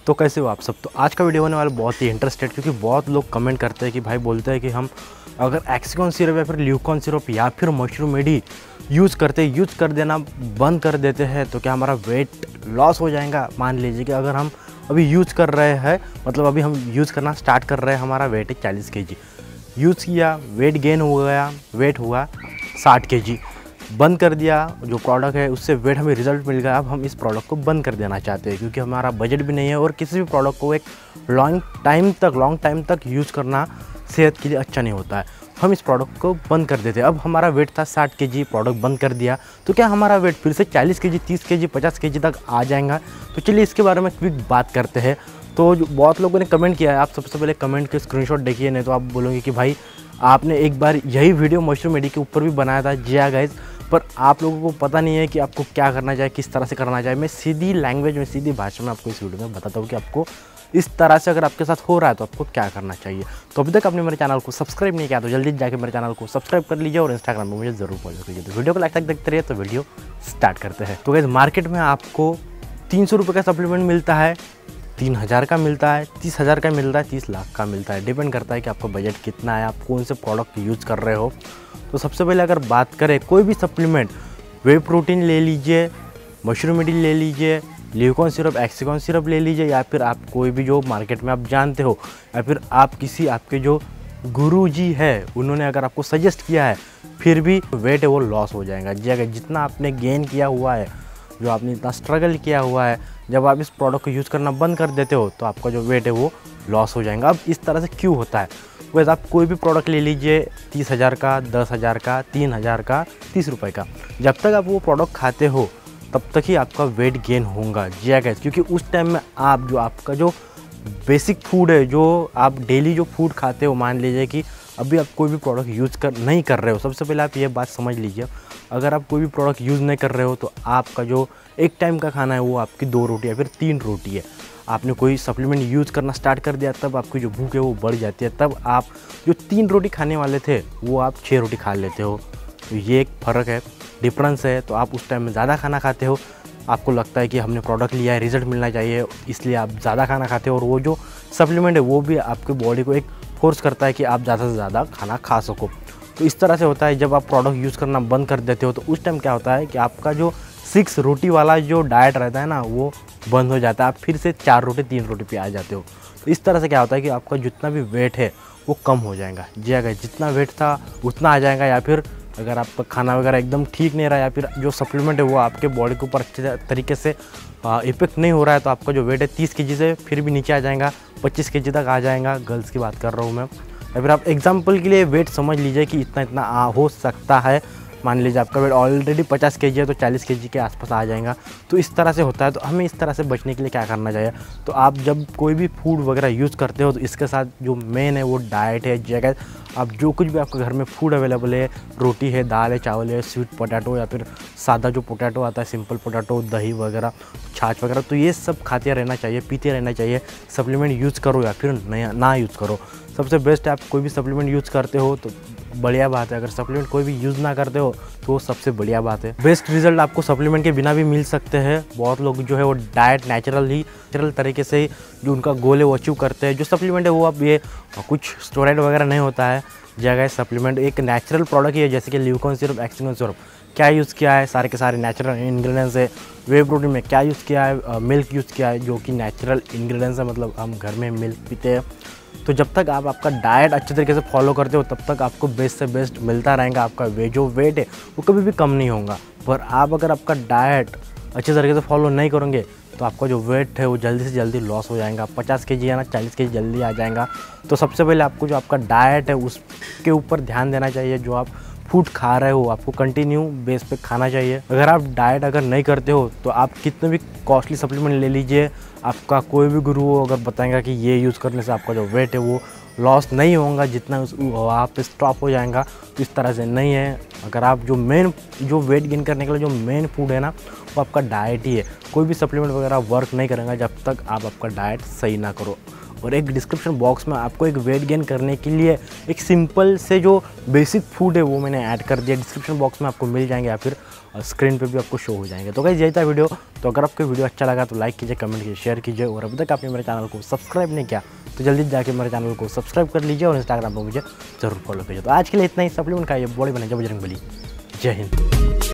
तो कैसे हो आप सब। तो आज का वीडियो होने वाला बहुत ही इंटरेस्टेड, क्योंकि बहुत लोग कमेंट करते हैं कि भाई बोलते हैं कि हम अगर एक्सिकॉन सिरप या फिर ल्यूकॉन सिरप या फिर मशरूम एडी यूज़ कर देना बंद कर देते हैं तो क्या हमारा वेट लॉस हो जाएगा। मान लीजिए कि अगर हम अभी यूज़ कर रहे हैं, मतलब अभी हम यूज़ करना स्टार्ट कर रहे हैं, हमारा वेट है 40 kg, यूज़ किया, वेट गेन हो गया, वेट हुआ 60 kg, बंद कर दिया जो प्रोडक्ट है उससे वेट हमें रिजल्ट मिल गया। अब हम इस प्रोडक्ट को बंद कर देना चाहते हैं क्योंकि हमारा बजट भी नहीं है और किसी भी प्रोडक्ट को एक लॉन्ग टाइम तक यूज़ करना सेहत के लिए अच्छा नहीं होता है। हम इस प्रोडक्ट को बंद कर देते हैं। अब हमारा वेट था 60 kg, प्रोडक्ट बंद कर दिया तो क्या हमारा वेट फिर से 40 kg, 30 kg, 50 kg तक आ जाएगा। तो चलिए इसके बारे में क्विक बात करते हैं। तो बहुत लोगों ने कमेंट किया है, आप सबसे पहले कमेंट के स्क्रीनशॉट देखिए, नहीं तो आप बोलोगे कि भाई आपने एक बार यही वीडियो मशरूम एडी के ऊपर भी बनाया था। जी हाँ गाइस, पर आप लोगों को पता नहीं है कि आपको क्या करना चाहिए, किस तरह से करना चाहिए। मैं सीधी लैंग्वेज में, सीधी भाषा में आपको इस वीडियो में बताता हूँ कि आपको इस तरह से अगर आपके साथ हो रहा है तो आपको क्या करना चाहिए। तो अभी तक आपने मेरे चैनल को सब्सक्राइब नहीं किया तो जल्दी जाके मेरे चैनल को सब्सक्राइब कर लीजिए और इंस्टाग्राम में मुझे ज़रूर फॉलो कीजिए। तो वीडियो को लाइक तक देखते रहिए। तो वीडियो स्टार्ट करते हैं। तो गाइस, मार्केट में आपको 300 रुपये का सप्लीमेंट मिलता है, 3000 का मिलता है, 30,000 का मिलता है, 30 लाख का मिलता है। डिपेंड करता है कि आपका बजट कितना है, आप कौन से प्रोडक्ट यूज़ कर रहे हो। तो सबसे पहले अगर बात करें कोई भी सप्लीमेंट, वे प्रोटीन ले लीजिए, मशरूम एडी ले लीजिए, ल्यूकॉन सिरप, एक्सिकॉन सिरप ले लीजिए, या फिर आप कोई भी जो मार्केट में आप जानते हो, या फिर आप किसी आपके जो गुरुजी है उन्होंने अगर आपको सजेस्ट किया है, फिर भी वेट है वो लॉस हो जाएगा। जी अगर जितना आपने गेन किया हुआ है, जो आपने इतना स्ट्रगल किया हुआ है, जब आप इस प्रोडक्ट को यूज़ करना बंद कर देते हो तो आपका जो वेट है वो लॉस हो जाएगा। अब इस तरह से क्यों होता है? वैसे आप कोई भी प्रोडक्ट ले लीजिए, 30,000 का, 10,000 का, 3,000 का, 30 रुपये का, जब तक आप वो प्रोडक्ट खाते हो तब तक ही आपका वेट गेन होगा। जी हाँ गाइस, क्योंकि उस टाइम में आप जो आपका जो बेसिक फूड है, जो आप डेली जो फूड खाते हो, मान लीजिए कि अभी आप कोई भी प्रोडक्ट यूज़ नहीं कर रहे हो। सबसे पहले आप ये बात समझ लीजिए, अगर आप कोई भी प्रोडक्ट यूज़ नहीं कर रहे हो तो आपका जो एक टाइम का खाना है वो आपकी 2 रोटी या फिर 3 रोटी है। आपने कोई सप्लीमेंट यूज़ करना स्टार्ट कर दिया तब आपकी जो भूख है वो बढ़ जाती है, तब आप जो 3 रोटी खाने वाले थे वो आप 6 रोटी खा लेते हो। तो ये एक फ़र्क है, डिफरेंस है। तो आप उस टाइम में ज़्यादा खाना खाते हो, आपको लगता है कि हमने प्रोडक्ट लिया है, रिजल्ट मिलना चाहिए, इसलिए आप ज़्यादा खाना खाते हो, और वो जो सप्लीमेंट है वो भी आपके बॉडी को एक फोर्स करता है कि आप ज़्यादा से ज़्यादा खाना खा सको। तो इस तरह से होता है। जब आप प्रोडक्ट यूज़ करना बंद कर देते हो तो उस टाइम क्या होता है कि आपका जो 6 रोटी वाला जो डाइट रहता है ना वो बंद हो जाता है, आप फिर से 4 रोटी 3 रोटी पे आ जाते हो। तो इस तरह से क्या होता है कि आपका जितना भी वेट है वो कम हो जाएगा। जी अगर जितना वेट था उतना आ जाएगा, या फिर अगर आपका खाना वगैरह एकदम ठीक नहीं रहा, या फिर जो सप्लीमेंट है वो आपके बॉडी के ऊपर अच्छे तरीके से इफेक्ट नहीं हो रहा है, तो आपका जो वेट है 30 kg से फिर भी नीचे आ जाएगा, 25 kg तक आ जाएगा। गर्ल्स की बात कर रहा हूँ मैं। या फिर आप एग्जाम्पल के लिए वेट समझ लीजिए कि इतना हो सकता है। मान लीजिए आपका वेट ऑलरेडी 50 kg है तो 40 kg के आसपास आ जाएगा। तो इस तरह से होता है। तो हमें इस तरह से बचने के लिए क्या करना चाहिए? तो आप जब कोई भी फूड वगैरह यूज़ करते हो तो इसके साथ जो मेन है वो डाइट है। जगह आप जो कुछ भी आपके घर में फूड अवेलेबल है, रोटी है, दाल है, चावल है, स्वीट पोटैटो या फिर सादा जो पोटैटो आता है, सिंपल पोटैटो, दही वगैरह, छाछ वगैरह, तो ये सब खाते रहना चाहिए, पीते रहना चाहिए। सप्लीमेंट यूज़ करो या फिर ना यूज़ करो, सबसे बेस्ट है। आप कोई भी सप्लीमेंट यूज़ करते हो तो बढ़िया बात है, अगर सप्लीमेंट कोई भी यूज़ ना करते हो तो सबसे बढ़िया बात है। बेस्ट रिजल्ट आपको सप्लीमेंट के बिना भी मिल सकते हैं। बहुत लोग जो है वो डाइट नेचुरल तरीके से जो उनका गोल है वो अचीव करते हैं। जो सप्लीमेंट है वो अब ये कुछ स्टेरॉइड वगैरह नहीं होता है। जगह सप्लीमेंट एक नेचुरल प्रोडक्ट ही है, जैसे कि ल्यूकॉन सिरप, एक्सिकॉन सिरप, क्या यूज़ किया है? सारे के सारे नेचुरल इंग्रेडिएंट्स है। वे प्रोटीन में क्या यूज़ किया है? मिल्क यूज़ किया है, जो कि नेचुरल इंग्रेडिएंट्स है, मतलब हम घर में मिल्क पीते हैं। तो जब तक आप आपका डाइट अच्छे तरीके से फॉलो करते हो तब तक आपको बेस्ट से बेस्ट मिलता रहेगा। आपका जो वेट है वो कभी भी कम नहीं होगा। पर आप अगर आपका डाइट अच्छे तरीके से फॉलो नहीं करेंगे तो आपका जो वेट है वो जल्दी से जल्दी लॉस हो जाएगा। 50 kg या ना 40 kg जल्दी आ जाएगा। तो सबसे पहले आपको जो आपका डाइट है उसके ऊपर ध्यान देना चाहिए। जो आप फूड खा रहे हो आपको कंटिन्यू बेस पे खाना चाहिए। अगर आप डाइट अगर नहीं करते हो तो आप कितने भी कॉस्टली सप्लीमेंट ले लीजिए, आपका कोई भी गुरु हो अगर बताएगा कि ये यूज़ करने से आपका जो वेट है वो लॉस नहीं होगा, जितना वहाँ पे स्टॉप हो जाएगा। तो इस तरह से नहीं है। अगर आप जो वेट गेन करने के लिए जो मेन फूड है ना वो आपका डाइट ही है। कोई भी सप्लीमेंट वगैरह वर्क नहीं करेगा जब तक आप आपका डाइट सही ना करो। और एक डिस्क्रिप्शन बॉक्स में आपको एक वेट गेन करने के लिए एक सिंपल से जो बेसिक फूड है वो मैंने ऐड कर दिया, डिस्क्रिप्शन बॉक्स में आपको मिल जाएंगे, या फिर स्क्रीन पे भी आपको शो हो जाएंगे। तो गाइस यही था वीडियो। तो अगर आपको वीडियो अच्छा लगा तो लाइक कीजिए, कमेंट कीजिए, शेयर कीजिए, और अभी तक आपने मेरे चैनल को सब्सक्राइब नहीं किया तो जल्दी जाके मेरे चैनल को सब्सक्राइब कर लीजिए और इंस्टाग्राम पर मुझे जरूर फॉलो कीजिए। तो आज के लिए इतना ही। सप्लीमेंट खाइए, बॉडी बनाइए, बजरंगबली। जय हिंद।